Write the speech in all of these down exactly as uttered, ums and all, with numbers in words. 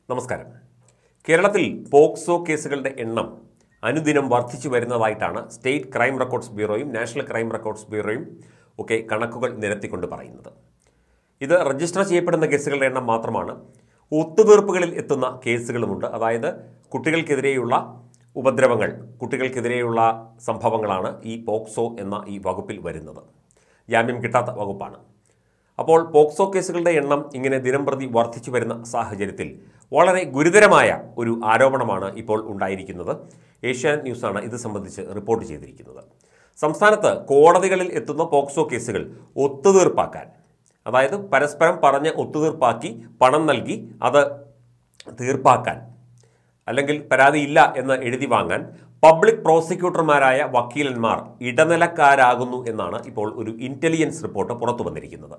നമസ്കാരം. കേരളത്തിൽ പോക്സോ കേസുകളുടെ എണ്ണം അനുദിനം വർദ്ധിച്ചു വരുന്നതായിട്ടാണ് സ്റ്റേറ്റ് ക്രൈം റെക്കോർഡ്സ് ബ്യൂറോയും നാഷണൽ ക്രൈം റെക്കോർഡ്സ് ബ്യൂറോയും ഒക്കെ കണക്കുകൾ നിരത്തിക്കൊണ്ട് പറയുന്നത്. ഇത് രജിസ്റ്റർ ചെയ്യപ്പെടുന്ന കേസുകളുടെ എണ്ണം മാത്രമാണ്. ഒത്തുതീർപ്പുകളിൽ എത്തുന്ന കേസുകളുമുണ്ട്. അതായത് കുട്ടികൾക്കെതിരെയുള്ള ഉപദ്രവങ്ങൾ, കുട്ടികൾക്കെതിരെയുള്ള സംഭവങ്ങളാണ് ഈ പോക്സോ എന്ന ഈ വകുപ്പിൽ വരുന്നത്. ജാമ്യം കിട്ടാത്ത വകുപ്പാണ്. അപ്പോൾ പോക്സോ കേസുകളുടെ എണ്ണം ഇങ്ങനെ ദിനംപ്രതി വർദ്ധിച്ചു വരുന്ന സാഹചര്യത്തിൽ വളരെ ഗുരുതരമായ ഒരു ആരോപണമാണ് ഇപ്പോൾ ഉണ്ടായിരിക്കുന്നത്. ഏഷ്യാനെറ്റ് ന്യൂസാണ് ഇത് സംബന്ധിച്ച് റിപ്പോർട്ട് ചെയ്തിരിക്കുന്നത്. സംസ്ഥാനത്ത് കോടതികളിൽ എത്തുന്ന പോക്സോ കേസുകൾ ഒത്തുതീർപ്പാക്കാൻ, അതായത് പരസ്പരം പറഞ്ഞ് ഒത്തുതീർപ്പാക്കി പണം നൽകി അത് തീർപ്പാക്കാൻ, അല്ലെങ്കിൽ പരാതിയില്ല എന്ന് എഴുതി വാങ്ങാൻ പബ്ലിക് പ്രോസിക്യൂട്ടർമാരായ വക്കീലന്മാർ ഇടനിലക്കാരാകുന്നു എന്നാണ് ഇപ്പോൾ ഒരു ഇൻ്റലിജൻസ് റിപ്പോർട്ട് പുറത്തു വന്നിരിക്കുന്നത്.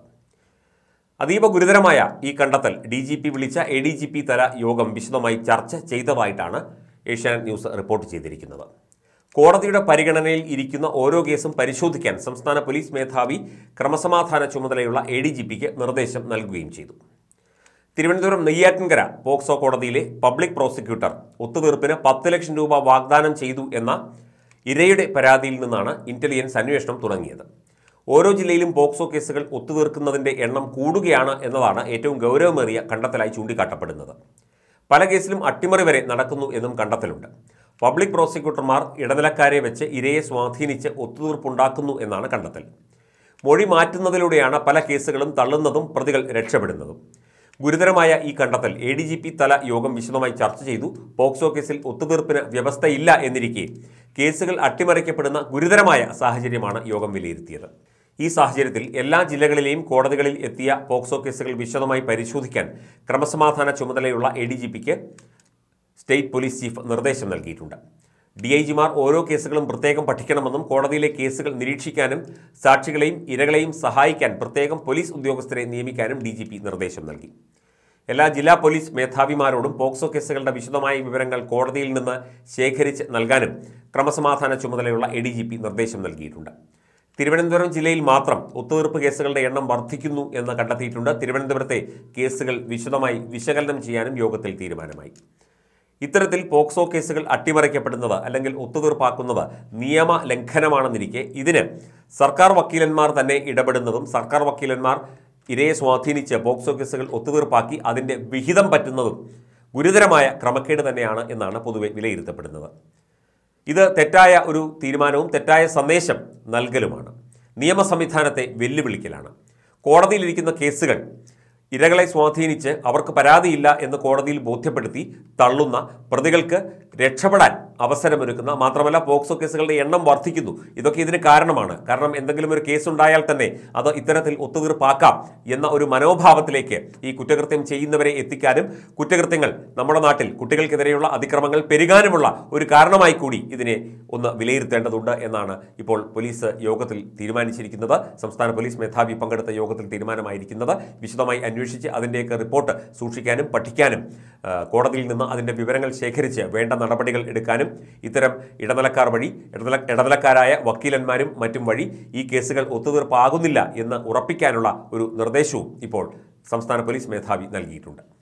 അതീവ ഗുരുതരമായ ഈ കണ്ടെത്തൽ ഡി ജി പി വിളിച്ച എ ഡി ജി പി തല യോഗം വിശദമായി ചർച്ച ചെയ്തതായിട്ടാണ് ഏഷ്യാനെറ്റ് ന്യൂസ് റിപ്പോർട്ട് ചെയ്തിരിക്കുന്നത്. കോടതിയുടെ പരിഗണനയിൽ ഇരിക്കുന്ന ഓരോ കേസും പരിശോധിക്കാൻ സംസ്ഥാന പോലീസ് മേധാവി ക്രമസമാധാന ചുമതലയുള്ള എ ഡി ജി പിക്ക് നിർദ്ദേശം നൽകുകയും ചെയ്തു. തിരുവനന്തപുരം നെയ്യാറ്റിൻകര പോക്സോ കോടതിയിലെ പബ്ലിക് പ്രോസിക്യൂട്ടർ ഒത്തുതീർപ്പിന് പത്ത് ലക്ഷം രൂപ വാഗ്ദാനം ചെയ്തു എന്ന ഇരയുടെ പരാതിയിൽ നിന്നാണ് ഇന്റലിജൻസ് അന്വേഷണം തുടങ്ങിയത്. ഓരോ ജില്ലയിലും പോക്സോ കേസുകൾ ഒത്തുതീർക്കുന്നതിൻ്റെ എണ്ണം കൂടുകയാണ് എന്നതാണ് ഏറ്റവും ഗൗരവമേറിയ കണ്ടെത്തലായി ചൂണ്ടിക്കാട്ടപ്പെടുന്നത്. പല കേസിലും അട്ടിമറി വരെ നടക്കുന്നു എന്നും കണ്ടെത്തലുണ്ട്. പബ്ലിക് പ്രോസിക്യൂട്ടർമാർ ഇടനിലക്കാരെ വെച്ച് ഇരയെ സ്വാധീനിച്ച് ഒത്തുതീർപ്പുണ്ടാക്കുന്നു എന്നാണ് കണ്ടെത്തൽ. മൊഴി മാറ്റുന്നതിലൂടെയാണ് പല കേസുകളും തള്ളുന്നതും പ്രതികൾ രക്ഷപ്പെടുന്നതും. ഗുരുതരമായ ഈ കണ്ടെത്തൽ എ ഡി ജി പി തല യോഗം വിശദമായി ചർച്ച ചെയ്തു. പോക്സോ കേസിൽ ഒത്തുതീർപ്പിന് വ്യവസ്ഥയില്ല എന്നിരിക്കെ കേസുകൾ അട്ടിമറിക്കപ്പെടുന്ന ഗുരുതരമായ സാഹചര്യമാണ് യോഗം വിലയിരുത്തിയത്. ഈ സാഹചര്യത്തിൽ എല്ലാ ജില്ലകളിലെയും കോടതികളിൽ എത്തിയ പോക്സോ കേസുകൾ വിശദമായി പരിശോധിക്കാൻ ക്രമസമാധാന ചുമതലയുള്ള എ ഡി ജി പിക്ക് സ്റ്റേറ്റ് പോലീസ് ചീഫ് നിർദ്ദേശം നൽകിയിട്ടുണ്ട്. ഡി ഐ ജിമാർ ഓരോ കേസുകളും പ്രത്യേകം പഠിക്കണമെന്നും കോടതിയിലെ കേസുകൾ നിരീക്ഷിക്കാനും സാക്ഷികളെയും ഇരകളെയും സഹായിക്കാൻ പ്രത്യേകം പോലീസ് ഉദ്യോഗസ്ഥരെ നിയമിക്കാനും ഡി ജി പി നിർദ്ദേശം നൽകി. എല്ലാ ജില്ലാ പോലീസ് മേധാവിമാരോടും പോക്സോ കേസുകളുടെ വിശദമായ വിവരങ്ങൾ കോടതിയിൽ നിന്ന് ശേഖരിച്ച് നൽകാനും ക്രമസമാധാന ചുമതലയുള്ള എ ഡി ജി പി നിർദ്ദേശം നൽകിയിട്ടുണ്ട്. തിരുവനന്തപുരം ജില്ലയിൽ മാത്രം ഒത്തുതീർപ്പ് കേസുകളുടെ എണ്ണം വർദ്ധിക്കുന്നു എന്ന് കണ്ടെത്തിയിട്ടുണ്ട്. തിരുവനന്തപുരത്തെ കേസുകൾ വിശദമായി വിശകലനം ചെയ്യാനും യോഗത്തിൽ തീരുമാനമായി. ഇത്തരത്തിൽ പോക്സോ കേസുകൾ അട്ടിമറിക്കപ്പെടുന്നത് അല്ലെങ്കിൽ ഒത്തുതീർപ്പാക്കുന്നത് നിയമ ലംഘനമാണെന്നിരിക്കെ ഇതിന് സർക്കാർ വക്കീലന്മാർ തന്നെ ഇടപെടുന്നതും സർക്കാർ വക്കീലന്മാർ ഇരയെ സ്വാധീനിച്ച് പോക്സോ കേസുകൾ ഒത്തുതീർപ്പാക്കി അതിൻ്റെ വിഹിതം പറ്റുന്നതും ഗുരുതരമായ ക്രമക്കേട് തന്നെയാണ് എന്നാണ് പൊതുവെ വിലയിരുത്തപ്പെടുന്നത്. ഇത് തെറ്റായ ഒരു തീരുമാനവും തെറ്റായ സന്ദേശം നൽകലുമാണ്. നിയമ സംവിധാനത്തെ വെല്ലുവിളിക്കലാണ്. കോടതിയിലിരിക്കുന്ന കേസുകൾ ഇരകളെ സ്വാധീനിച്ച് അവർക്ക് പരാതിയില്ല എന്ന് കോടതിയിൽ ബോധ്യപ്പെടുത്തി തള്ളുന്ന, പ്രതികൾക്ക് രക്ഷപ്പെടാൻ അവസരമൊരുക്കുന്ന, മാത്രമല്ല പോക്സോ കേസുകളുടെ എണ്ണം വർദ്ധിക്കുന്നു. ഇതൊക്കെ ഇതിന് കാരണമാണ്. കാരണം എന്തെങ്കിലും ഒരു കേസുണ്ടായാൽ തന്നെ അത് ഇത്തരത്തിൽ ഒത്തുതീർപ്പാക്കാം എന്ന ഒരു മനോഭാവത്തിലേക്ക് ഈ കുറ്റകൃത്യം ചെയ്യുന്നവരെ എത്തിക്കാനും കുറ്റകൃത്യങ്ങൾ നമ്മുടെ നാട്ടിൽ കുട്ടികൾക്കെതിരെയുള്ള അതിക്രമങ്ങൾ പെരുകാനുമുള്ള ഒരു കാരണമായി കൂടി ഇതിനെ ഒന്ന് വിലയിരുത്തേണ്ടതുണ്ട് എന്നാണ് ഇപ്പോൾ പോലീസ് യോഗത്തിൽ തീരുമാനിച്ചിരിക്കുന്നത്. സംസ്ഥാന പോലീസ് മേധാവി പങ്കെടുത്ത യോഗത്തിൽ തീരുമാനമായിരിക്കുന്നത്. വിശദമായി അന്വേഷിച്ച് അതിൻ്റെയൊക്കെ റിപ്പോർട്ട് സൂക്ഷിക്കാനും പഠിക്കാനും കോടതിയിൽ നിന്ന് അതിൻ്റെ വിവരങ്ങൾ ശേഖരിച്ച് വേണ്ട നടപടികൾ എടുക്കാനും ഇത്തരം ഇടനിലക്കാർ വഴി ഇടനില ഇടനിലക്കാരായ വക്കീലന്മാരും മറ്റും വഴി ഈ കേസുകൾ ഒത്തുതീർപ്പാകുന്നില്ല എന്ന് ഉറപ്പിക്കാനുള്ള ഒരു നിർദ്ദേശവും ഇപ്പോൾ സംസ്ഥാന പോലീസ് മേധാവി നൽകിയിട്ടുണ്ട്.